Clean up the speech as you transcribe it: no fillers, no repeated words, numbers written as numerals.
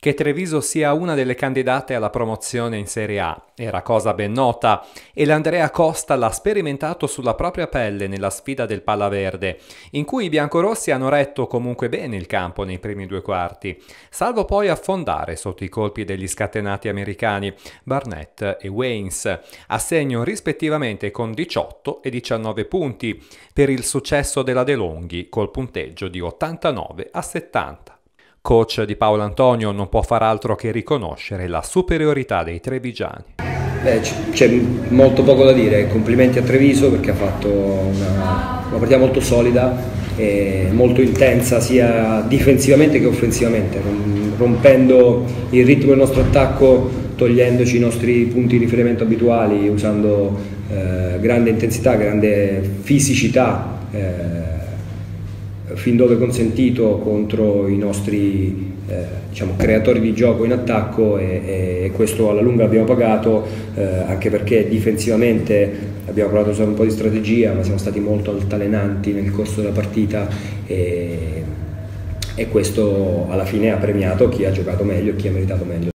Che Treviso sia una delle candidate alla promozione in Serie A era cosa ben nota e l'Andrea Costa l'ha sperimentato sulla propria pelle nella sfida del Pallaverde, in cui i biancorossi hanno retto comunque bene il campo nei primi due quarti, salvo poi affondare sotto i colpi degli scatenati americani Barnett e Waynes, a segno rispettivamente con 18 e 19 punti per il successo della De Longhi col punteggio di 89-70. Coach di Paolo Antonio non può far altro che riconoscere la superiorità dei trevigiani. C'è molto poco da dire, complimenti a Treviso perché ha fatto una partita molto solida e molto intensa sia difensivamente che offensivamente, rompendo il ritmo del nostro attacco, togliendoci i nostri punti di riferimento abituali, usando grande intensità, grande fisicità, fin dove consentito contro i nostri creatori di gioco in attacco e questo alla lunga l'abbiamo pagato, anche perché difensivamente abbiamo provato a usare un po' di strategia ma siamo stati molto altalenanti nel corso della partita e questo alla fine ha premiato chi ha giocato meglio e chi ha meritato meglio.